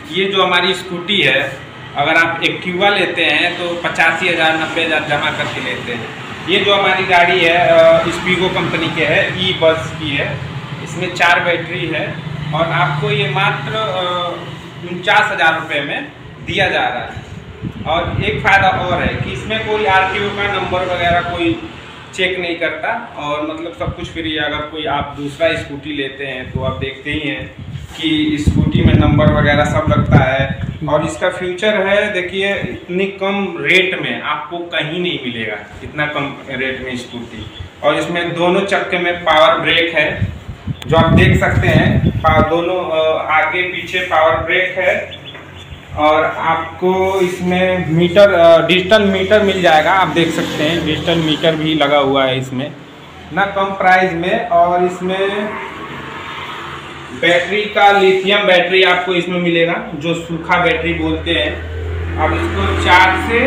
ये जो हमारी स्कूटी है, अगर आप एक्टिवा लेते हैं तो 85,000 90,000 जमा करके लेते हैं। ये जो हमारी गाड़ी है स्पीगो कंपनी के है, ई बस की है। इसमें 4 बैटरी है और आपको ये मात्र 49,000 रुपये में दिया जा रहा है। और एक फ़ायदा और है कि इसमें कोई RTO का नंबर वगैरह कोई चेक नहीं करता और मतलब सब कुछ फ्री है। अगर कोई आप दूसरा स्कूटी लेते हैं तो आप देखते ही हैं कि स्कूटी में नंबर वगैरह सब लगता है। और इसका फ्यूचर है, देखिए इतनी कम रेट में आपको कहीं नहीं मिलेगा, इतना कम रेट में स्कूटी। और इसमें दोनों चक्के में पावर ब्रेक है जो आप देख सकते हैं, दोनों आगे पीछे पावर ब्रेक है। और आपको इसमें मीटर डिजिटल मीटर मिल जाएगा, आप देख सकते हैं डिजिटल मीटर भी लगा हुआ है इसमें ना, कम प्राइस में। और इसमें बैटरी का लिथियम बैटरी आपको इसमें मिलेगा, जो सूखा बैटरी बोलते हैं। आप इसको 4 से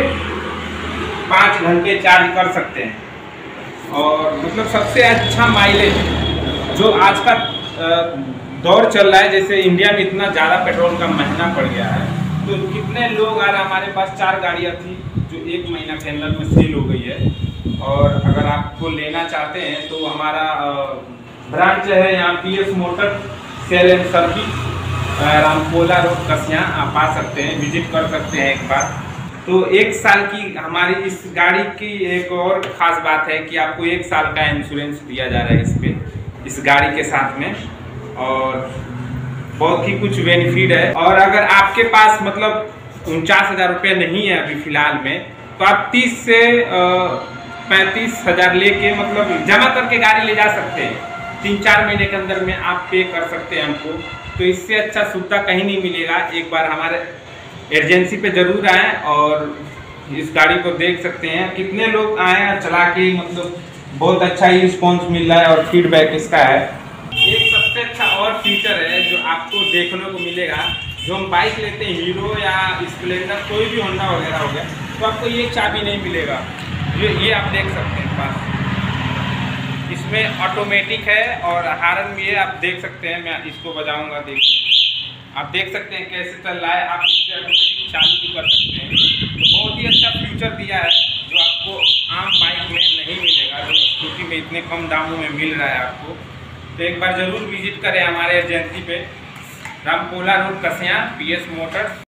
5 घंटे चार्ज कर सकते हैं। और मतलब सबसे अच्छा माइलेज जो आज का दौर चल रहा है, जैसे इंडिया में इतना ज़्यादा पेट्रोल का महंगा पड़ गया है, तो कितने लोग हमारे पास 4 गाड़ियाँ थी जो 1 महीना के अंदर में सेल हो गई है। और अगर आपको लेना चाहते हैं तो हमारा ब्रांच है यहाँ PS motor sale and service, Rampola road Kasia, आप आ सकते हैं, विजिट कर सकते हैं एक बार। तो 1 साल की हमारी इस गाड़ी की एक और ख़ास बात है कि आपको 1 साल का इंश्योरेंस दिया जा रहा है इस पर, इस गाड़ी के साथ में। और बहुत ही कुछ बेनिफिट है। और अगर आपके पास मतलब 49,000 रुपये नहीं है अभी फ़िलहाल में, तो आप 30 से 35,000 लेके मतलब जमा करके गाड़ी ले जा सकते हैं। 3-4 महीने के अंदर में आप पे कर सकते हैं हमको। तो इससे अच्छा सुविधा कहीं नहीं मिलेगा। एक बार हमारे एजेंसी पे ज़रूर आएँ और इस गाड़ी को देख सकते हैं। कितने लोग आए हैं चला के, मतलब बहुत अच्छा ही रिस्पॉन्स मिल रहा है और फीडबैक इसका है। एक सबसे अच्छा और फीचर है जो आपको देखने को मिलेगा, जो हम बाइक लेते हैं हीरो या स्प्लेंडर, कोई भी होंडा वगैरह हो गया, तो आपको ये चाबी नहीं मिलेगा। ये आप देख सकते हैं पास, इसमें ऑटोमेटिक है और हारन भी है, आप देख सकते हैं। मैं इसको बजाऊंगा, देखिए आप देख सकते हैं कैसे चल रहा है। आप इससे ऑटोमेटिक चालू भी कर सकते हैं। तो बहुत ही अच्छा फीचर दिया है जो आपको आम बाइक में नहीं मिलेगा, जो स्कूटी में इतने कम दामों में मिल रहा है आपको। तो एक बार ज़रूर विजिट करें हमारे एजेंसी पे, Rampola road Kasia, PS Motors.